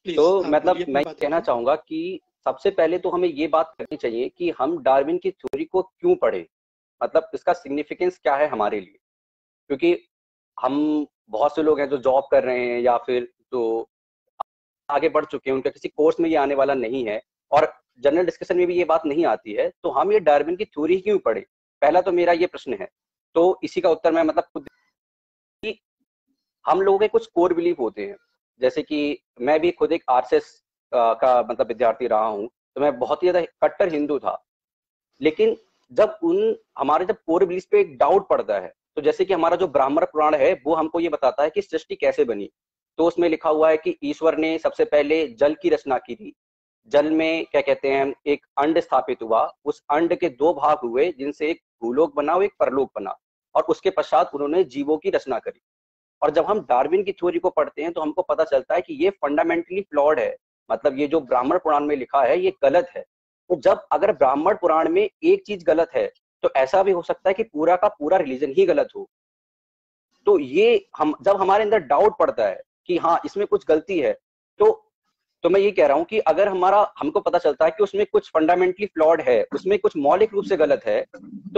तो प्लीज आप मतलब बोलिए, अपनी मैं बात कहना रखिए। चाहूंगा कि सबसे पहले तो हमें ये बात करनी चाहिए कि हम डार्विन की थ्योरी को क्यों पढ़े, मतलब इसका सिग्निफिकेंस क्या है हमारे लिए। क्योंकि हम बहुत से लोग हैं जो जॉब कर रहे हैं या फिर जो आगे बढ़ चुके हैं, उनका किसी कोर्स में ये आने वाला नहीं है और जनरल डिस्कशन में भी ये बात नहीं आती है, तो हम ये डार्विन की थ्योरी क्यों पढ़े। पहला तो मेरा ये प्रश्न है। तो इसी का उत्तर मैं मतलब खुद कि हम लोगों के कुछ कोर बिलीफ होते हैं। जैसे कि मैं भी खुद एक आरएसएस का मतलब विद्यार्थी रहा हूँ, तो मैं बहुत ही ज्यादा कट्टर हिंदू था। लेकिन जब उन हमारे जब कोर बिलीफ पे एक डाउट पड़ता है, तो जैसे कि हमारा जो ब्राह्मण पुराण है वो हमको ये बताता है कि सृष्टि कैसे बनी। तो उसमें लिखा हुआ है कि ईश्वर ने सबसे पहले जल की रचना की थी। जल में क्या कहते हैं, एक अंड स्थापित हुआ, उस अंड के दो भाग हुए जिनसे एक भूलोक बना और एक परलोक बना, और उसके पश्चात उन्होंने जीवों की रचना करी। और जब हम डार्विन की थ्योरी को पढ़ते हैं तो हमको पता चलता है कि ये फंडामेंटली फ्लॉड है। मतलब ये जो ब्राह्मण पुराण में लिखा है ये गलत है। तो जब अगर ब्राह्मण पुराण में एक चीज गलत है, तो ऐसा भी हो सकता है कि पूरा का पूरा रिलीजन ही गलत हो। तो ये हम जब हमारे अंदर डाउट पड़ता है कि हाँ इसमें कुछ गलती है, तो मैं ये कह रहा हूं कि अगर हमारा हमको पता चलता है कि उसमें कुछ फंडामेंटली फ्लॉड है, उसमें कुछ मौलिक रूप से गलत है, तो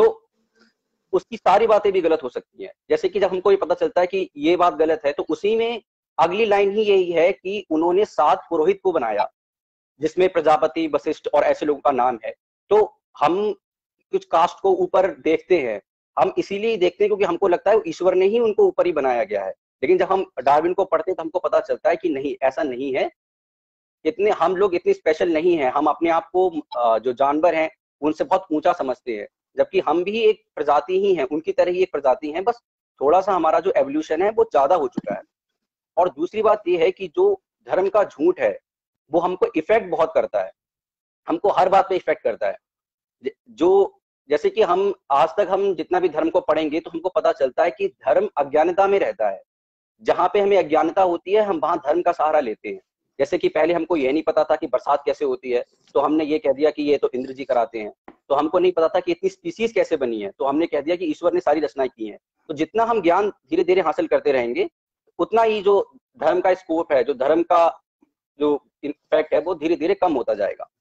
उसकी सारी बातें भी गलत हो सकती हैं। जैसे कि जब हमको ये पता चलता है कि ये बात गलत है, तो उसी में अगली लाइन ही यही है कि उन्होंने 7 पुरोहित को बनाया, जिसमें प्रजापति, वशिष्ठ और ऐसे लोगों का नाम है। तो हम कुछ कास्ट को ऊपर देखते हैं, हम इसीलिए देखते हैं क्योंकि हमको लगता है ईश्वर ने ही उनको ऊपर ही बनाया गया है। लेकिन जब हम डार्विन को पढ़ते हैं तो हमको पता चलता है कि नहीं, ऐसा नहीं है। इतने हम लोग इतने स्पेशल नहीं हैं, हम अपने आप को जो जानवर हैं उनसे बहुत ऊंचा समझते हैं, जबकि हम भी एक प्रजाति ही हैं, उनकी तरह ही एक प्रजाति हैं, बस थोड़ा सा हमारा जो एवोल्यूशन है वो ज्यादा हो चुका है। और दूसरी बात ये है कि जो धर्म का झूठ है वो हमको इफेक्ट बहुत करता है, हमको हर बात पे इफेक्ट करता है। जो जैसे कि हम आज तक हम जितना भी धर्म को पढ़ेंगे तो हमको पता चलता है कि धर्म अज्ञानता में रहता है। जहां पे हमें अज्ञानता होती है हम वहां धर्म का सहारा लेते हैं। जैसे कि पहले हमको यह नहीं पता था कि बरसात कैसे होती है, तो हमने ये कह दिया कि ये तो इंद्र जी कराते हैं। तो हमको नहीं पता था कि इतनी स्पीसीज कैसे बनी है, तो हमने कह दिया कि ईश्वर ने सारी रचनाएं की हैं। तो जितना हम ज्ञान धीरे धीरे हासिल करते रहेंगे, उतना ही जो धर्म का स्कोप है, जो धर्म का जो इम्पैक्ट है वो धीरे धीरे कम होता जाएगा।